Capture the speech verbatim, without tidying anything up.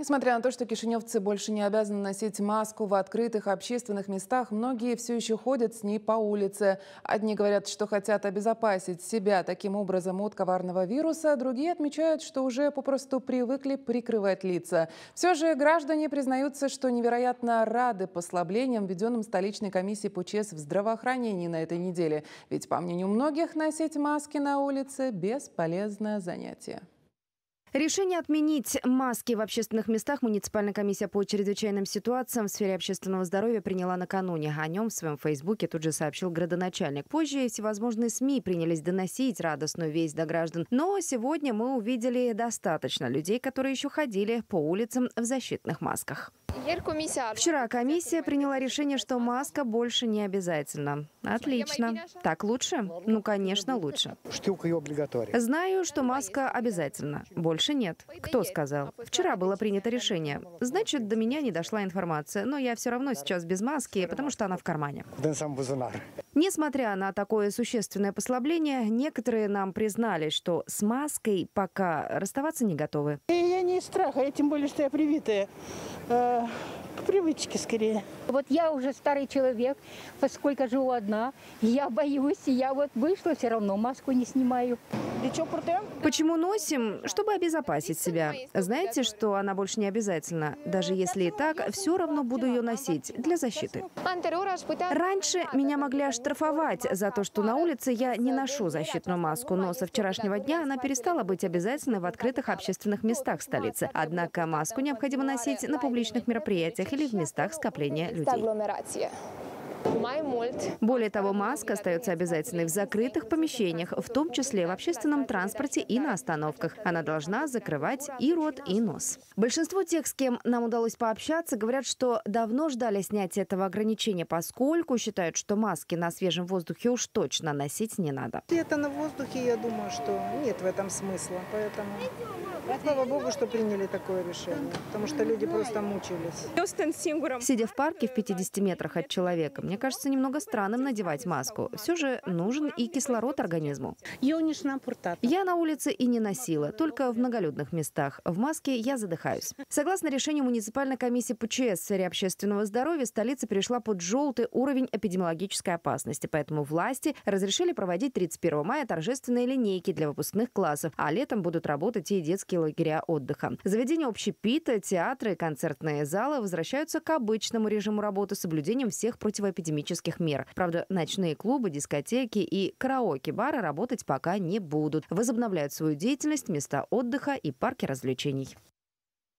Несмотря на то, что кишиневцы больше не обязаны носить маску в открытых общественных местах, многие все еще ходят с ней по улице. Одни говорят, что хотят обезопасить себя таким образом от коварного вируса, другие отмечают, что уже попросту привыкли прикрывать лица. Все же граждане признаются, что невероятно рады послаблениям, введенным столичной комиссией по ЧС в здравоохранении на этой неделе. Ведь, по мнению многих, носить маски на улице – бесполезное занятие. Решение отменить маски в общественных местах муниципальная комиссия по чрезвычайным ситуациям в сфере общественного здоровья приняла накануне. О нем в своем фейсбуке тут же сообщил градоначальник. Позже всевозможные СМИ принялись доносить радостную весть до граждан. Но сегодня мы увидели достаточно людей, которые еще ходили по улицам в защитных масках. Вчера комиссия приняла решение, что маска больше не обязательна. Отлично. Так лучше? Ну, конечно, лучше. Знаю, что маска обязательна. Больше нет. Кто сказал? Вчера было принято решение. Значит, до меня не дошла информация. Но я все равно сейчас без маски, потому что она в кармане. Несмотря на такое существенное послабление, некоторые нам признались, что с маской пока расставаться не готовы. Я не из страха, я тем более, что я привитая. По привычке скорее. Вот я уже старый человек, поскольку живу одна, я боюсь, и я вот вышла, все равно маску не снимаю. Почему носим? Чтобы обезопасить себя. Знаете, что она больше не обязательна. Даже если и так, все равно буду ее носить для защиты. Раньше меня могли оштрафовать за то, что на улице я не ношу защитную маску, но со вчерашнего дня она перестала быть обязательной в открытых общественных местах столицы. Однако маску необходимо носить на публичных мероприятиях или в местах скопления людей. Более того, маска остается обязательной в закрытых помещениях, в том числе в общественном транспорте и на остановках. Она должна закрывать и рот, и нос. Большинство тех, с кем нам удалось пообщаться, говорят, что давно ждали снятия этого ограничения, поскольку считают, что маски на свежем воздухе уж точно носить не надо. Это на воздухе, я думаю, что нет в этом смысла. Поэтому слава богу, что приняли такое решение, потому что люди просто мучились. Сидя в парке в пятидесяти метрах от человека, мне кажется немного странным надевать маску. Все же нужен и кислород организму. Я на улице и не носила, только в многолюдных местах. В маске я задыхаюсь. Согласно решению муниципальной комиссии по ЧС в сфере общественного здоровья, столица перешла под желтый уровень эпидемиологической опасности. Поэтому власти разрешили проводить тридцать первого мая торжественные линейки для выпускных классов, а летом будут работать и детские лагеря отдыха. Заведения общепита, театры и концертные залы возвращаются к обычному режиму работы с соблюдением всех противоэпидемических мер. Правда, ночные клубы, дискотеки и караоке-бары работать пока не будут. Возобновляют свою деятельность места отдыха и парки развлечений.